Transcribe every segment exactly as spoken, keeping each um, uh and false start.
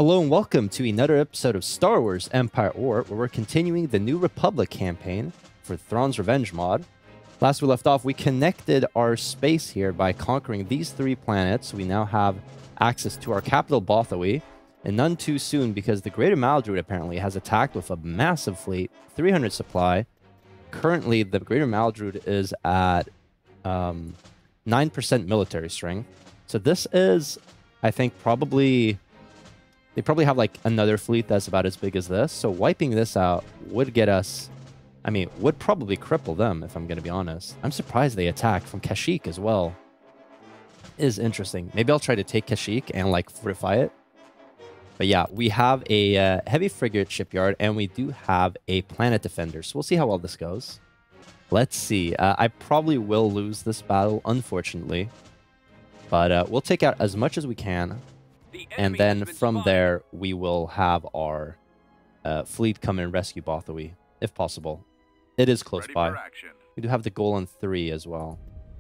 Hello and welcome to another episode of Star Wars Empire War, where we're continuing the New Republic campaign for Thrawns Revenge Mod. Last we left off, we connected our space here by conquering these three planets. We now have access to our capital, Bothawui, and none too soon because the Greater Maldruid apparently has attacked with a massive fleet, three hundred supply. Currently, the Greater Maldruid is at um, nine percent military strength. So this is, I think, probably... They probably have like another fleet that's about as big as this. So wiping this out would get us... I mean, would probably cripple them, if I'm going to be honest. I'm surprised they attacked from Kashyyyk as well. It is interesting. Maybe I'll try to take Kashyyyk and like fortify it. But yeah, we have a uh, heavy frigate shipyard and we do have a planet defender. So we'll see how well this goes. Let's see. Uh, I probably will lose this battle, unfortunately. But uh, we'll take out as much as we can. And then from spotted. there, we will have our uh, fleet come and rescue Bothawui, if possible. It is close Ready by. We do have the goal on three as well.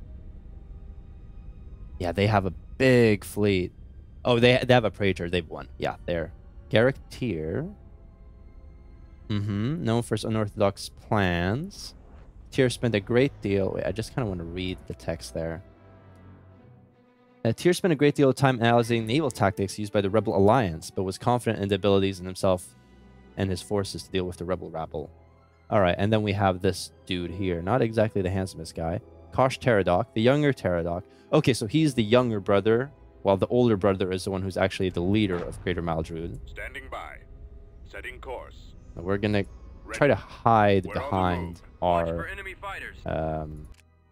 Yeah, they have a big fleet. Oh, they, they have a Praetor. They've won. Yeah, there. Garrick Tyr. Mm-hmm. Known for his unorthodox plans. Tyr spent a great deal... Wait, I just kind of want to read the text there. Uh, Tyr spent a great deal of time analyzing naval tactics used by the Rebel Alliance, but was confident in the abilities in himself and his forces to deal with the Rebel rabble. Alright, and then we have this dude here. Not exactly the handsomest guy. Kosh Teradok, the younger Teradok. Okay, so he's the younger brother, while the older brother is the one who's actually the leader of Greater Maldruid. Standing by. Setting course. Now we're gonna Ready. try to hide we're behind our... Um...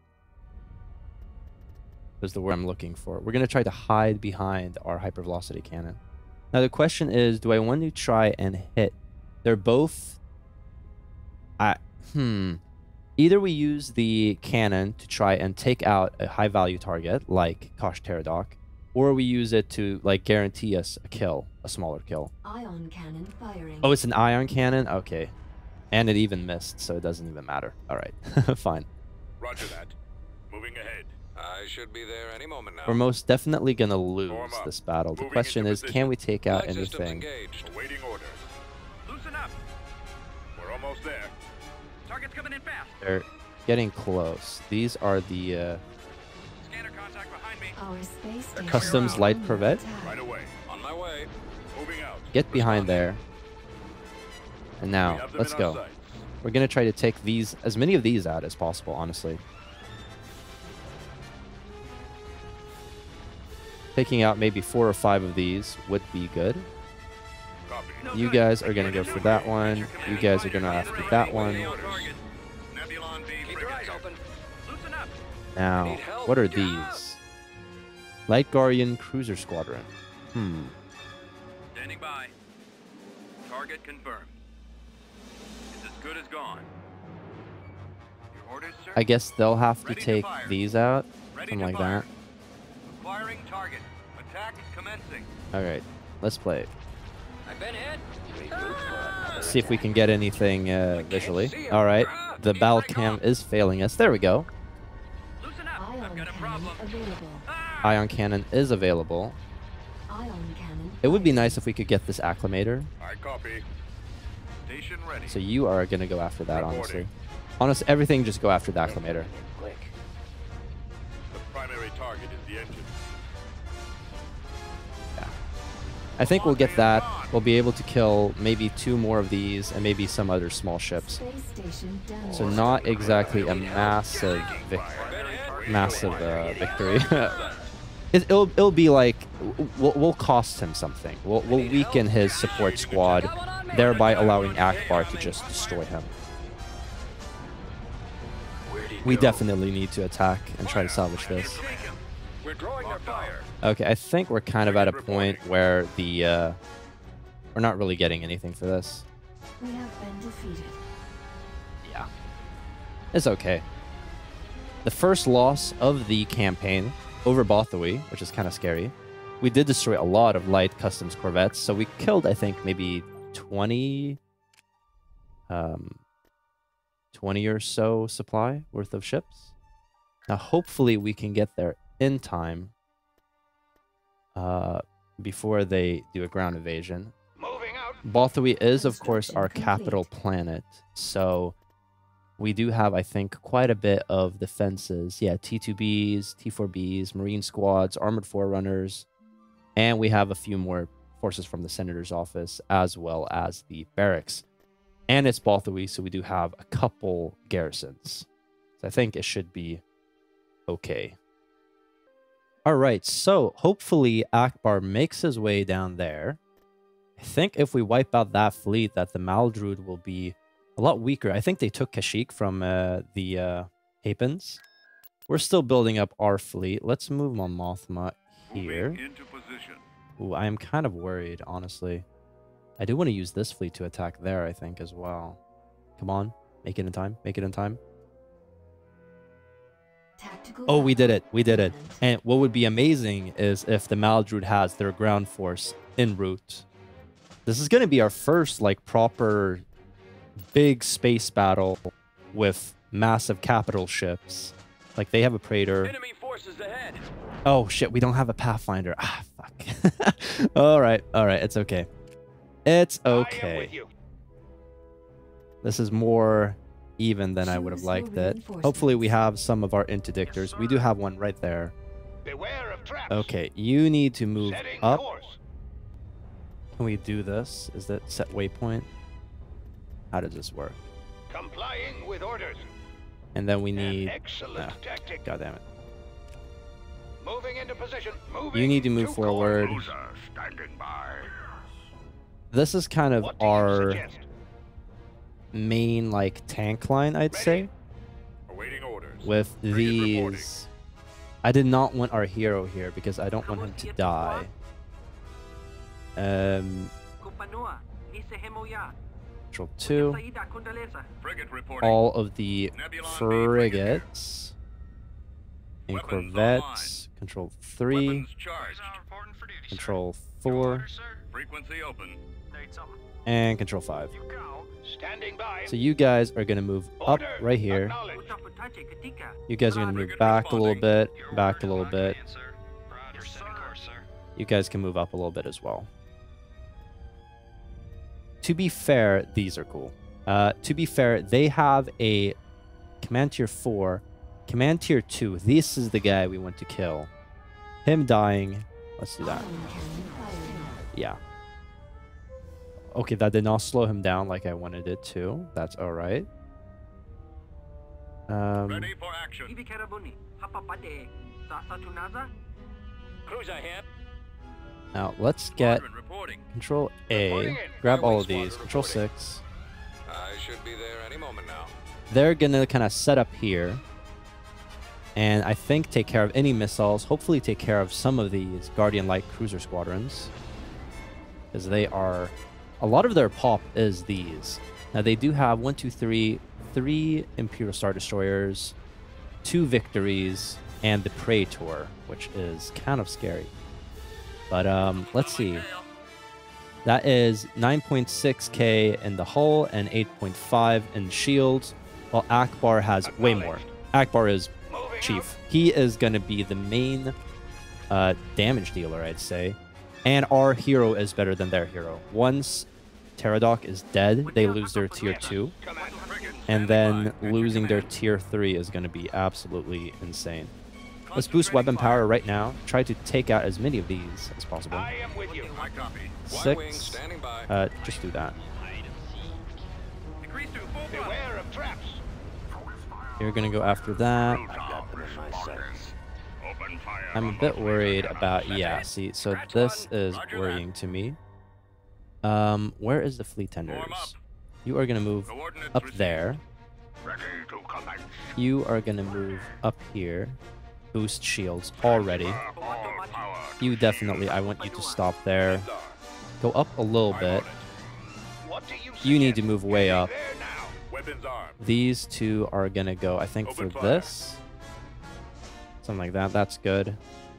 is the word I'm looking for. We're going to try to hide behind our hypervelocity cannon. Now the question is, do I want to try and hit? They're both... I, hmm. Either we use the cannon to try and take out a high-value target, like Kosh Teradok, or we use it to like guarantee us a kill, a smaller kill. Ion cannon firing. Oh, it's an ion cannon? Okay. And it even missed, so it doesn't even matter. All right, fine. Roger that. Moving ahead. I should be there any moment now. We're most definitely going to lose this battle. The question is, can we take out anything? Awaiting orders. Loosen up. We're almost there. Target's coming in fast. They're getting close. These are the uh, scanner contact behind me. Our space Customs light corvette. Right away. On my way. Moving out. Get behind there. And now, let's go. We're going to try to take these, as many of these out as possible, honestly. Taking out maybe four or five of these would be good. You guys are going to go for that one. You guys are going to have to do that one. Now, what are these? Light Guardian Cruiser Squadron. Hmm. Standing by. Target confirmed. It's as good as gone. Your orders, sir? I guess they'll have to take these out. Something like that. Firing target. Attack commencing. All right, let's play. I've been hit. Let's see if we can get anything uh, visually. All right, the battle cam is failing us. There we go. Loosen up. I've got a problem. Ion cannon is available. Ion cannon. It would be nice if we could get this acclimator. I copy. Station ready. So you are going to go after that, honestly. Honestly, everything just go after the acclimator. Click. The primary target is the engine. I think we'll get that. We'll be able to kill maybe two more of these and maybe some other small ships. So not exactly a massive vic massive uh, victory. it, it'll, it'll be like, we'll, we'll cost him something. We'll, we'll weaken his support squad, thereby allowing Akbar to just destroy him. We definitely need to attack and try to salvage this. We're drawing their fire. Okay, I think we're kind of at a point where the uh, we're not really getting anything for this. We have been defeated. Yeah, it's okay. The first loss of the campaign over Bothawui, which is kind of scary. We did destroy a lot of light customs corvettes, so we killed, I think, maybe twenty, um, twenty or so supply worth of ships. Now, hopefully, we can get there in time. Uh, before they do a ground invasion. Moving out. Bothawui is, of course, our capital planet, so we do have, I think, quite a bit of defenses. Yeah, T two Bs, T four Bs, Marine squads, Armored Forerunners, and we have a few more forces from the Senator's office, as well as the barracks. And it's Bothawui, so we do have a couple garrisons. So I think it should be okay. All right, so hopefully Akbar makes his way down there. I think if we wipe out that fleet, that the Maldruid will be a lot weaker. I think they took Kashyyyk from uh, the uh, Hapens. We're still building up our fleet. Let's move Mon Mothma here. Ooh, I am kind of worried, honestly. I do want to use this fleet to attack there, I think, as well. Come on, make it in time. Make it in time. Oh, we did it. We did it. And what would be amazing is if the Maldruid has their ground force en route. This is going to be our first, like, proper big space battle with massive capital ships. Like, they have a Praetor. Enemy forces ahead. Oh, shit. We don't have a Pathfinder. Ah, fuck. all right. All right. It's okay. It's okay. This is more even than I would have liked it. Hopefully we have some of our interdictors. We do have one right there. Beware of traps. Okay, you need to move Setting up. course. Can we do this? Is that set waypoint? How does this work? Complying with orders. And then we An need... excellent ah, tactic. God damn it. Moving into position. Moving You need to move to forward. cruiser standing by. This is kind of What do you our suggest? main, like, tank line, I'd Ready. say. Awaiting orders. With these... I did not want our hero here because I don't want him to die. Um, control two. All of the frigates and corvettes. Control three. Control four. And control five. Standing by. So you guys are going to move up Order right here. acknowledged. You guys are going to move back a little bit. Back a little bit. You guys can move up a little bit as well. To be fair, these are cool. Uh, to be fair, they have a command tier four, command tier two. This is the guy we want to kill. Him dying. Let's do that. Yeah. Okay, that did not slow him down like I wanted it to. That's all right. Um, Ready for action. Cruiser here. now let's get Control A. Grab all of these. Control six. I should be there any moment now. They're gonna kind of set up here, and I think take care of any missiles. Hopefully, take care of some of these Guardian Light Cruiser squadrons, because they are. A lot of their pop is these. Now they do have one, two, three, three Imperial Star Destroyers, two Victories, and the Praetor, which is kind of scary. But um, let's see. That is nine point six K in the hull and eight point five in shields, while Akbar has way more. Akbar is chief. He is going to be the main uh, damage dealer, I'd say. And our hero is better than their hero. Once Pterodoc is dead, they lose their tier two. And then losing their tier three is going to be absolutely insane. Let's boost weapon power right now. Try to take out as many of these as possible. I am with you. Six. Uh, just do that. Beware of traps. You're going to go after that. I'm a bit worried about... Yeah, see, so this is worrying to me. Um, where is the fleet tenders? You are going to move up there. You are going to move up here. Boost shields already. You definitely, I want you to stop there. Go up a little bit. You need to move way up. These two are going to go, I think, for this. Something like that. That's good.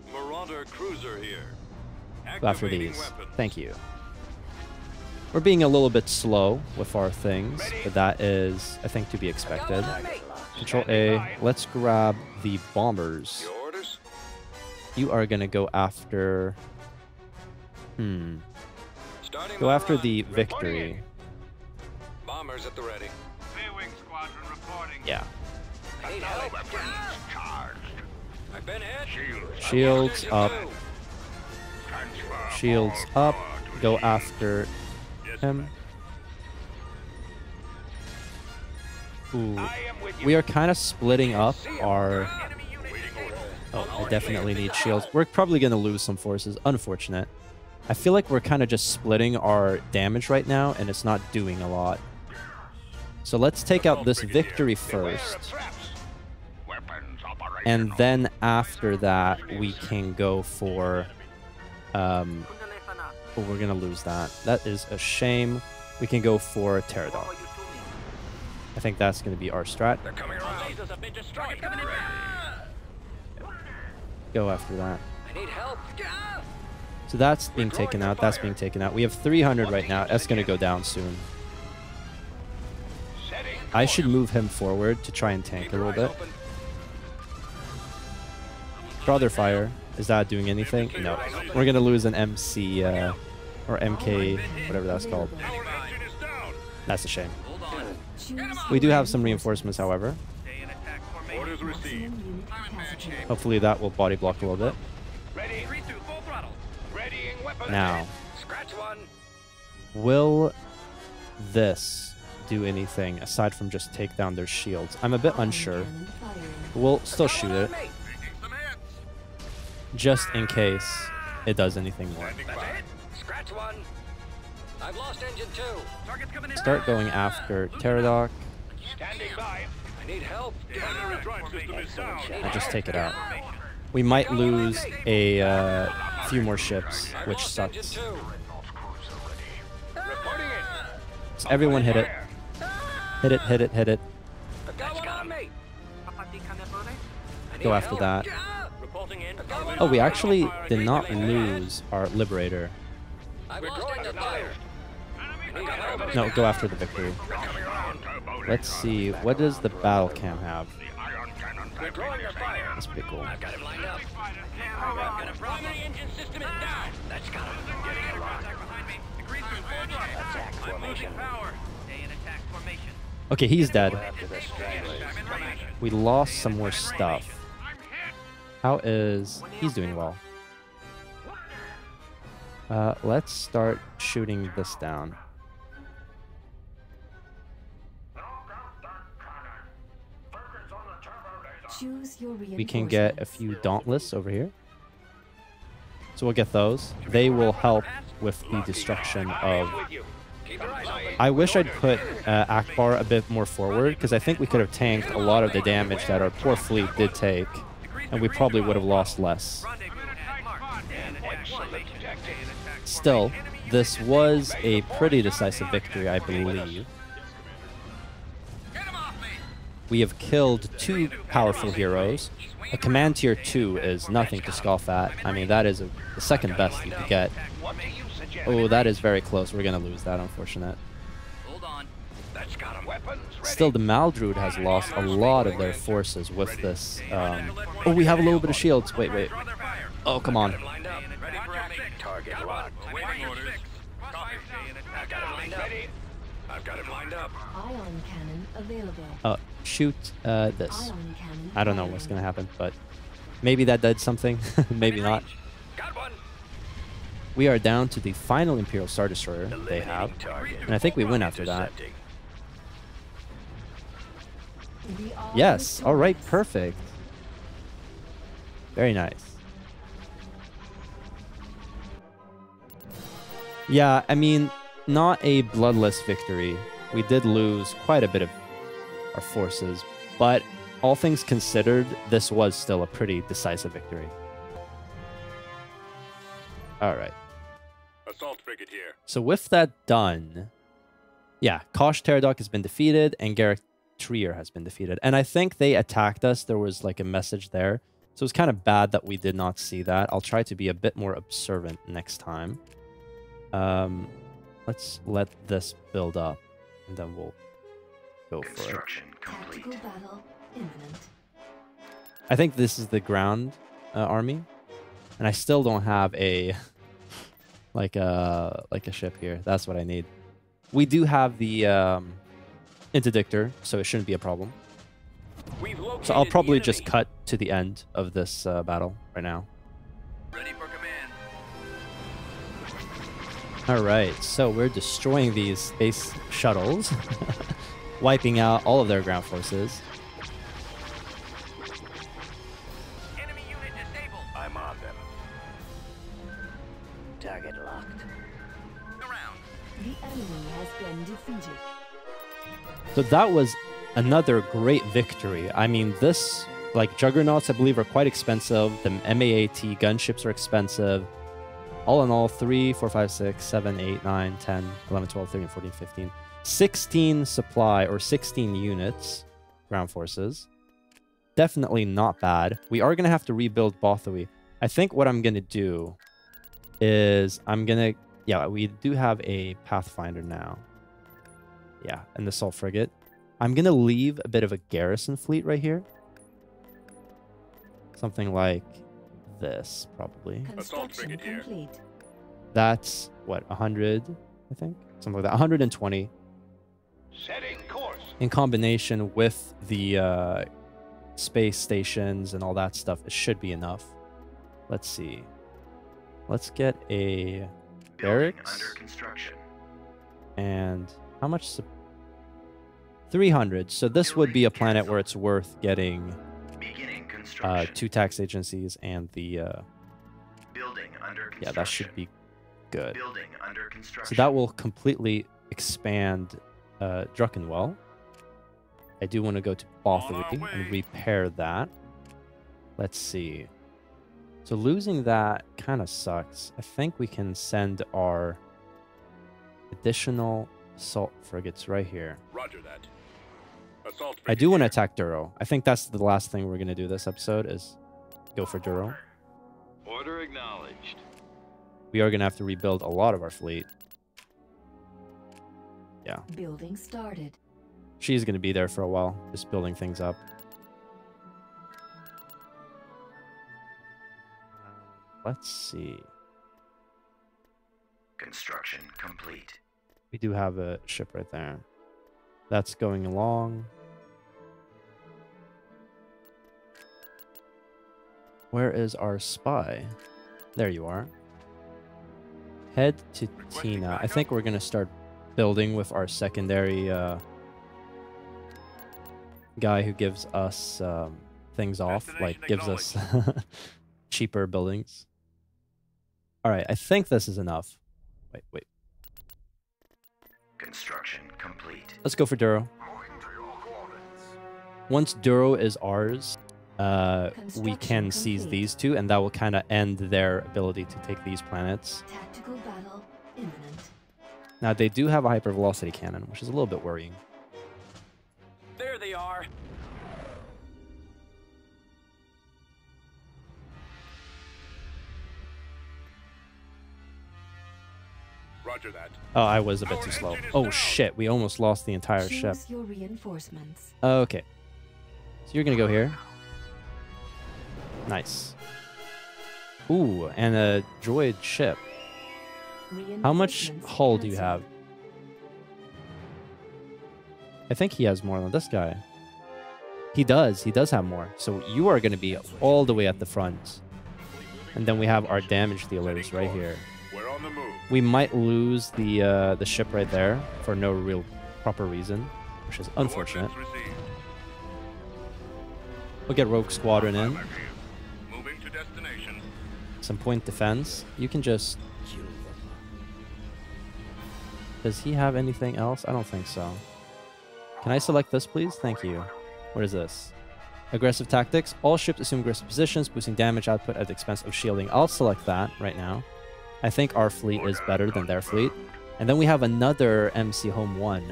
Go after these. Thank you. We're being a little bit slow with our things, but that is, I think, to be expected. Control A. Let's grab the bombers. You are going to go after Hmm. Starting Go my after run. the Reporting victory. in. Bombers at the ready. V-wing squadron reporting. Yeah. I need help. Charged. I've been hit. Shields up. Shields up. Go after him. Ooh. We are kind of splitting up our... Oh, I definitely need shields. We're probably going to lose some forces. Unfortunate. I feel like we're kind of just splitting our damage right now, and it's not doing a lot. So let's take out this victory first. And then after that, we can go for... Um, oh, we're going to lose that. That is a shame. We can go for Pterodon. I think that's going to be our strat. They're coming around. Go after that. I need help. So that's being taken out. That's being taken out. We have three hundred right now. That's going to go down soon. I should move him forward to try and tank a little bit. Draw their fire. Is that doing anything? No. We're going to lose an M C uh, or M K, whatever that's called. That's a shame. We do have some reinforcements, however. Orders received. Hopefully that will body block a little bit. Ready. Full throttle. Readying weapons. Now, Scratch one. will this do anything aside from just take down their shields? I'm a bit unsure. We'll still shoot it, just in case it does anything more. Scratch one. I've lost engine two. Target's coming in. Start going after Pterodoc. Standing by. I need help. I just take it out. We might lose a uh, few more ships, which sucks. Reporting in. So everyone hit it. Hit it, hit it, hit it. That's got me. Go after that. Reporting in. Oh, we actually did not lose our Liberator. I've lost engine fire. No, go after the victory. Let's see, what does the battle cam have? Withdrawing your fire. That's pretty cool. I've got him lined up. I've got a primary engine system is down. That's got him. Getting a lock. Attack formation. Okay, he's dead. We lost some more stuff. How is... He's doing well. Uh, let's start shooting this down. We can get a few Dauntless over here. So we'll get those. They will help with the destruction of... I wish I'd put uh, Akbar a bit more forward, because I think we could have tanked a lot of the damage that our poor fleet did take, and we probably would have lost less. Still, this was a pretty decisive victory, I believe. We have killed two powerful heroes. A command tier two is nothing to scoff at. I mean, that is a, the second best you could get. Oh, that is very close. We're going to lose that, unfortunate. Still, the Maldruid has lost a lot of their forces with this. Um, oh, we have a little bit of shields. Wait, wait. Oh, come on. Target locked. I've got it lined up. I've got it lined up. Ion cannon available. Uh, shoot uh, this. Ion cannon I don't know what's going to happen, but maybe that did something. Maybe not. Got one. We are down to the final Imperial Star Destroyer they have, and I think we win after that. We are Yes. All right. victorious. Perfect. Very nice. Yeah, I mean, not a bloodless victory. We did lose quite a bit of our forces, but all things considered, this was still a pretty decisive victory. All right. Assault frigate here. So with that done, yeah, Kosh Pterodoc has been defeated and Garrick Trier has been defeated. And I think they attacked us. There was like a message there. So it's kind of bad that we did not see that. I'll try to be a bit more observant next time. Um, let's let this build up and then we'll go for it. Tactical battle imminent. I think this is the ground uh, army. And I still don't have a like a like a ship here. That's what I need. We do have the um, interdictor, so it shouldn't be a problem. We've located So I'll the probably just enemy. cut to the end of this uh, battle right now. Ready for command. All right, so we're destroying these space shuttles, wiping out all of their ground forces. Enemy unit disabled. I'm on them. Target locked. Around. The enemy has been defeated. So that was another great victory. I mean, this, like, Juggernauts, I believe, are quite expensive. The M A A T gunships are expensive. All in all, three, four, five, six, seven, eight, nine, ten, eleven, twelve, thirteen, fourteen, fifteen. sixteen supply, or sixteen units, ground forces. Definitely not bad. We are going to have to rebuild Bothawui. I think what I'm going to do is I'm going to... Yeah, we do have a Pathfinder now. Yeah, and the Assault Frigate. I'm going to leave a bit of a garrison fleet right here. Something like this, probably. Construction complete. That's, what, one hundred, I think? Something like that. one hundred twenty. Setting course. In combination with the uh, space stations and all that stuff, it should be enough. Let's see. Let's get a barracks. Under construction. And how much? Su- three hundred. So this would be a planet where it's worth getting Beginning uh, construction. two tax agencies and the... Uh, Building under construction. yeah, that should be good. Building under construction. So that will completely expand uh, Druckenwell. I do want to go to Bothawui and repair that. Let's see. So losing that kind of sucks. I think we can send our additional assault frigates right here. Roger that. Assault I do want to attack Duro. I think that's the last thing we're going to do this episode is go for Duro. Order acknowledged. We are going to have to rebuild a lot of our fleet. Yeah. Building started. She's going to be there for a while, just building things up. Let's see. Construction complete. We do have a ship right there. That's going along. Where is our spy? There you are. Head to Tina. I think we're going to start building with our secondary uh, guy who gives us um, things off, like gives us cheaper buildings. All right, I think this is enough. Wait, wait. Construction complete. Let's go for Duro. Once Duro is ours, uh, we can seize these two, and that will kind of end their ability to take these planets. Tactical battle imminent. Now, they do have a hypervelocity cannon, which is a little bit worrying. There they are. Roger that. Oh, I was a bit too slow. Oh, shit. We almost lost the entire ship. Choose your reinforcements. Okay. So you're going to go here. Nice. Ooh, and a droid ship. How much Reinforcements hull do you cancelled. have? I think he has more than this guy. He does. He does have more. So you are going to be all the way at the front. And then we have our damage dealers right here. We're on the move. We might lose the uh, the ship right there for no real proper reason, which is unfortunate. Coordinates received. We'll get Rogue Squadron in. Moving to destination. Some point defense. You can just... Does he have anything else? I don't think so. Can I select this, please? Thank you. What is this? Aggressive tactics. All ships assume aggressive positions, boosting damage output at the expense of shielding. I'll select that right now. I think our fleet is better than their fleet. And then we have another M C Home one.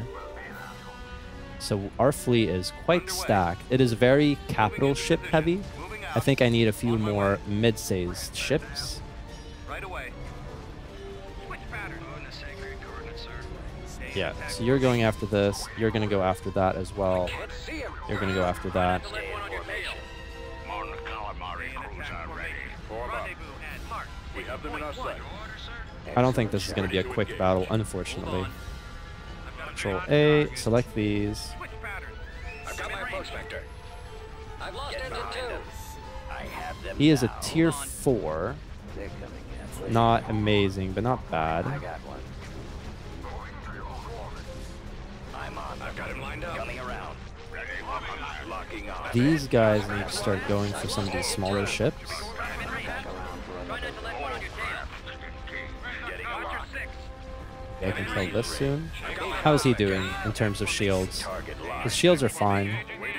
So our fleet is quite stacked. It is very capital ship heavy. I think I need a few more mid-sized ships. Right away. Switch pattern. On the sacred coordinates, sir. Yeah, so you're going after this. You're going to go after that as well. Let's see him. You're going to go after that. Left one on your tail. Mon calamari crews are ready. Form up. Rendezvous at Mark. We have them in our sight. I don't think this is going to be a quick battle, unfortunately. Control A, select these. Switch pattern. I've got my approach vector. I've lost engine two. I have them He is a now. tier four. They're coming in. Not amazing, but not bad. I got one. I'm on. I've got him lined up. Coming around. Locking on. These guys need to start going for some of these smaller ships. Yeah, I can kill this soon. How is he doing in terms of shields? His shields are fine.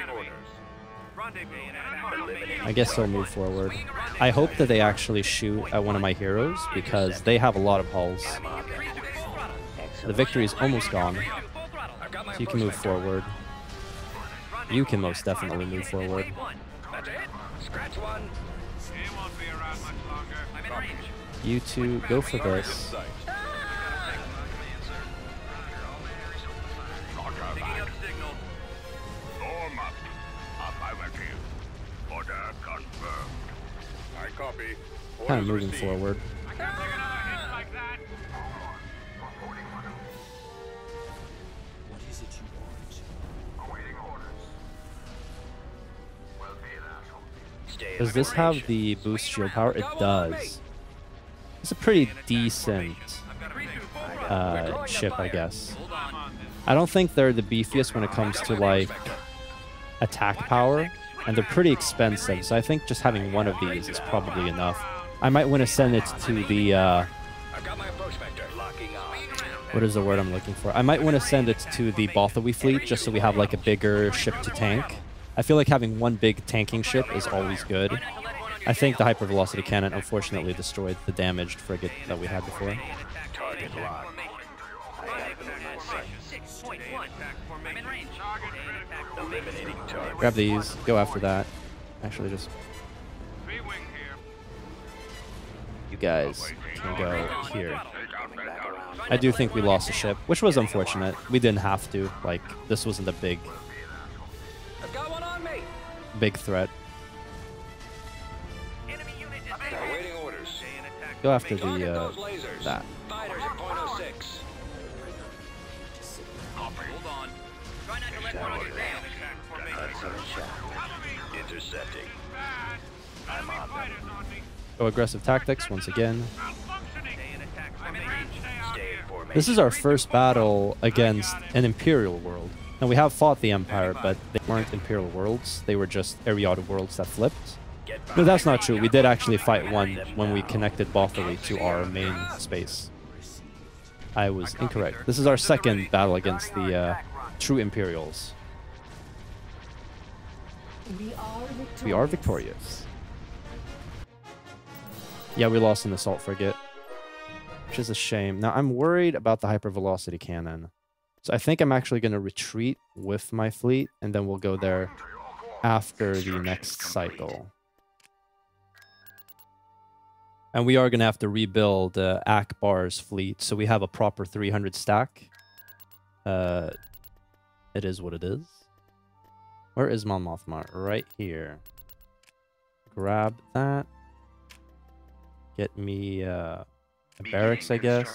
I guess he'll move forward. I hope that they actually shoot at one of my heroes because they have a lot of hulls. The victory is almost gone. So you can move forward. You can most definitely move forward. Scratch one. You two, go for this. Norm up. Affirmative. Order confirmed. I copy. Kind of Orders moving received. forward. What is it you want? Awaiting orders. Will be an asshole. Does this have the boost shield power? It does. It's a pretty decent uh, ship, I guess. I don't think they're the beefiest when it comes to like attack power, and they're pretty expensive. So I think just having one of these is probably enough. I might want to send it to the uh, I've got my approach vector. Locking on. what is the word I'm looking for? I might want to send it to the Bothawui fleet just so we have like a bigger ship to tank. I feel like having one big tanking ship is always good. I think the hypervelocity cannon unfortunately destroyed the damaged frigate that we had before. Target lock. six point one. I'm in range. Eliminating target. Grab these, go after that. Actually, just you guys can go here. I do think we lost a ship, which was unfortunate. We didn't have to. Like, this wasn't a big, I've got one on me. big threat. Enemy unit is awaiting orders. Go after the Target uh, those lasers. that. Fighters at point oh six. Hold on. Try not to let one of you down. Intercepting. I'm on them. Go aggressive tactics once again. I'm in range. Stay in formation. This is our first battle against an Imperial world. Now, we have fought the Empire, but they weren't Imperial worlds. They were just Ariada worlds that flipped. No, that's not true. We did actually fight one when we connected Bothawui to our main space. I was incorrect. This is our second battle against the uh, true Imperials. We are victorious. We are victorious. Yeah, we lost an assault frigate, which is a shame. Now, I'm worried about the hypervelocity cannon. So I think I'm actually going to retreat with my fleet, and then we'll go there after the next cycle. And we are going to have to rebuild uh, Akbar's fleet, so we have a proper three hundred stack. Uh, it is what it is. Where is Mon Mothma? Right here. Grab that. Get me uh, a barracks, I guess.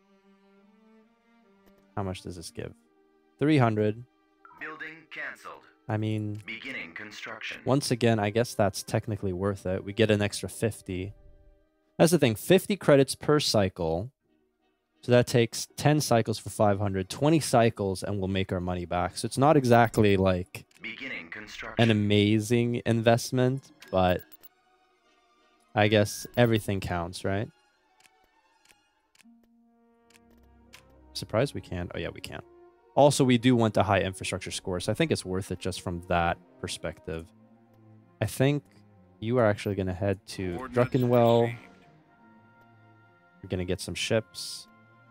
How much does this give? three hundred. Building cancelled. I mean, Beginning construction. once again, I guess that's technically worth it. We get an extra fifty. That's the thing, fifty credits per cycle. So that takes ten cycles for five hundred, twenty cycles, and we'll make our money back. So it's not exactly like Beginning construction. an amazing investment, but I guess everything counts, right? Surprised we can. Oh, yeah, we can. Also, we do want a high infrastructure score, so I think it's worth it just from that perspective. I think you are actually going to head to Druckenwell. We're going to get some ships.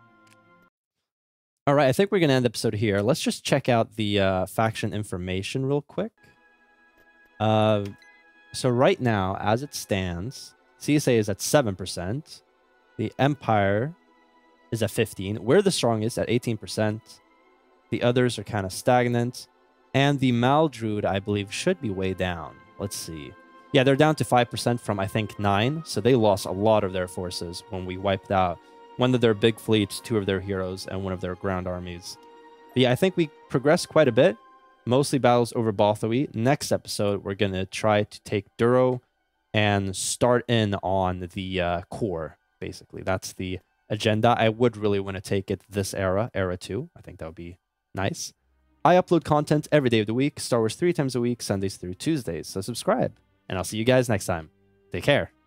All right, I think we're going to end the episode here. Let's just check out the uh, faction information real quick. Uh, so right now, as it stands, C S A is at seven percent. The Empire is at fifteen. We're the strongest at eighteen percent. The others are kind of stagnant. And the Maldruid, I believe, should be way down. Let's see. Yeah, they're down to five percent from, I think, nine. So they lost a lot of their forces when we wiped out one of their big fleets, two of their heroes, and one of their ground armies. But yeah, I think we progressed quite a bit. Mostly battles over Bothawui. Next episode, we're going to try to take Duro and start in on the uh, core, basically. That's the agenda. I would really want to take it this era, era two. I think that would be nice. I upload content every day of the week, Star Wars three times a week, Sundays through Tuesdays. So subscribe, and I'll see you guys next time. Take care.